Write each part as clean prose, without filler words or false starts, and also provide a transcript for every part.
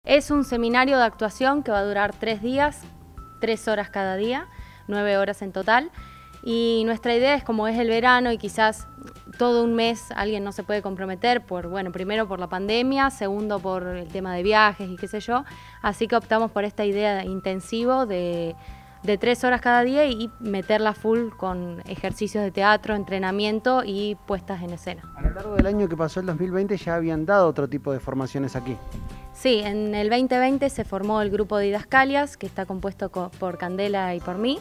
Es un seminario de actuación que va a durar 3 días, 3 horas cada día, 9 horas en total. Y nuestra idea es, como es el verano y quizás todo un mes alguien no se puede comprometer primero por la pandemia, segundo por el tema de viajes y qué sé yo, así que optamos por esta idea de intensivo de 3 horas cada día y meterla full con ejercicios de teatro, entrenamiento y puestas en escena. A lo largo del año que pasó, el 2020, ya habían dado otro tipo de formaciones aquí. Sí, en el 2020 se formó el grupo de Didascalias, que está compuesto por Candela y por mí,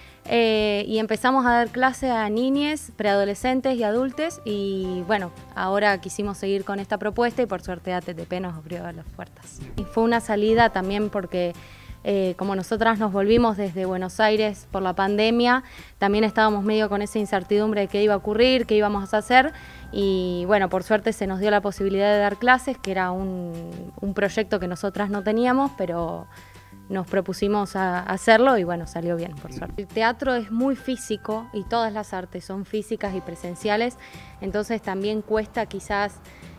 y empezamos a dar clase a niñes, preadolescentes y adultos, y bueno, ahora quisimos seguir con esta propuesta y por suerte ATTP nos abrió las puertas. Y fue una salida también porque como nosotras nos volvimos desde Buenos Aires por la pandemia, también estábamos medio con esa incertidumbre de qué iba a ocurrir, qué íbamos a hacer, y bueno, por suerte se nos dio la posibilidad de dar clases, que era un proyecto que nosotras no teníamos, pero nos propusimos a hacerlo y bueno, salió bien, por suerte. El teatro es muy físico y todas las artes son físicas y presenciales, entonces también cuesta quizás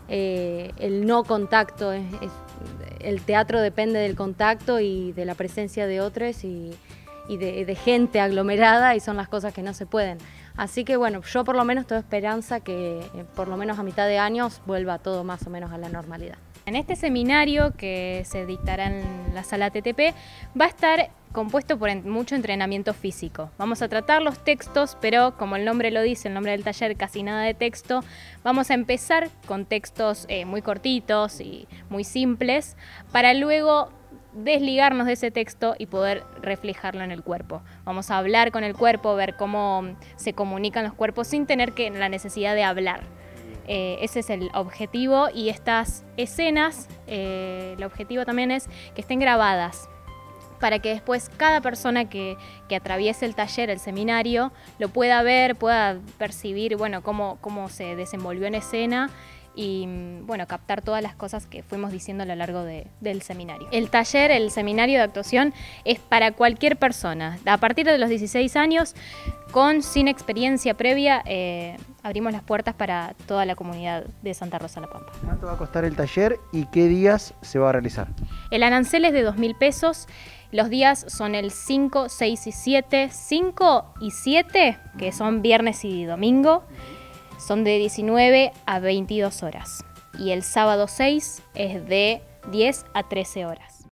el no contacto. El teatro depende del contacto y de la presencia de otros y de gente aglomerada, y son las cosas que no se pueden. Así que bueno, yo por lo menos tengo esperanza que por lo menos a mitad de años vuelva todo más o menos a la normalidad. En este seminario que se dictará en la sala ATTP va a estar compuesto por mucho entrenamiento físico. Vamos a tratar los textos, pero como el nombre lo dice, el nombre del taller, casi nada de texto. Vamos a empezar con textos muy cortitos y muy simples, para luego desligarnos de ese texto y poder reflejarlo en el cuerpo. Vamos a hablar con el cuerpo, ver cómo se comunican los cuerpos sin tener la necesidad de hablar. Ese es el objetivo, y estas escenas, el objetivo también es que estén grabadas, para que después cada persona que atraviese el taller, el seminario, lo pueda ver, pueda percibir cómo se desenvolvió en escena y captar todas las cosas que fuimos diciendo a lo largo del seminario. El taller, el seminario de actuación, es para cualquier persona. A partir de los 16 años, sin experiencia previa, abrimos las puertas para toda la comunidad de Santa Rosa La Pampa. ¿Cuánto va a costar el taller y qué días se va a realizar? El arancel es de 2.000 pesos. Los días son el 5, 6 y 7. 5 y 7, que son viernes y domingo, son de 19 a 22 horas. Y el sábado 6 es de 10 a 13 horas.